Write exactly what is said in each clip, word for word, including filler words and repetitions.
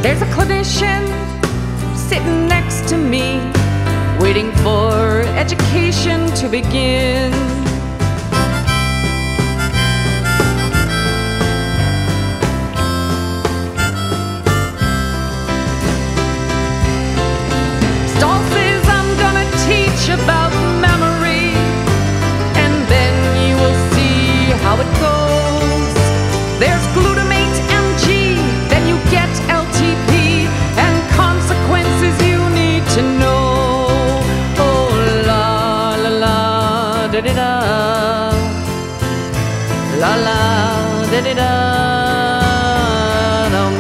There's a clinician sitting next to me, waiting for education to begin. Stall says I'm gonna teach about memory, and then you will see how it goes. There's glutamate M G, then you get L T P, and consequences you need to know. Oh la la la da da da, la la da da da dum.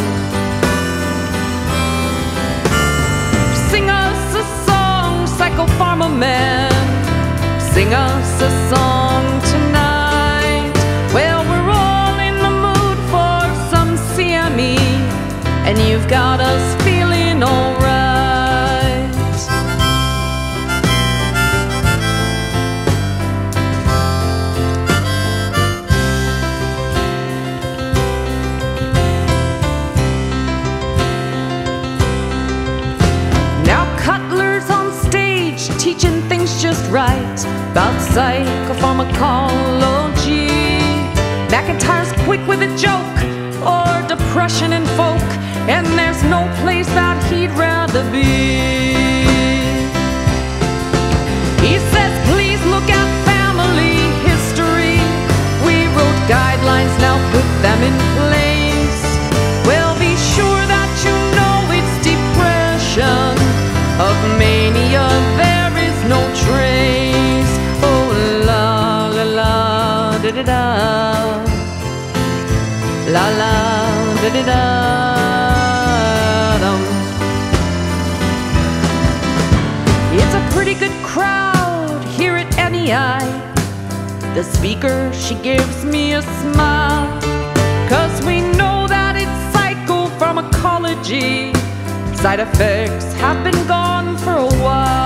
Sing us a song, Psychopharma Man. Sing us a song tonight. Well, we're all in the mood for some C M E, and you've got us feeling alright. Now Cutler's on stage, teaching things just right about psychopharmacology. McIntyre's quick with a joke, or depression in folk, and there's no place that he'd rather be. He says, please look at family history. We wrote guidelines, now put them in place. Well, be sure that you know it's depression. Of mania there is no trace. Oh la la la da da da, la la da da da dum. It's a pretty good crowd here at N E I. The speaker, she gives me a smile, 'cause we know that it's psychopharmacology. Side effects have been gone for a while.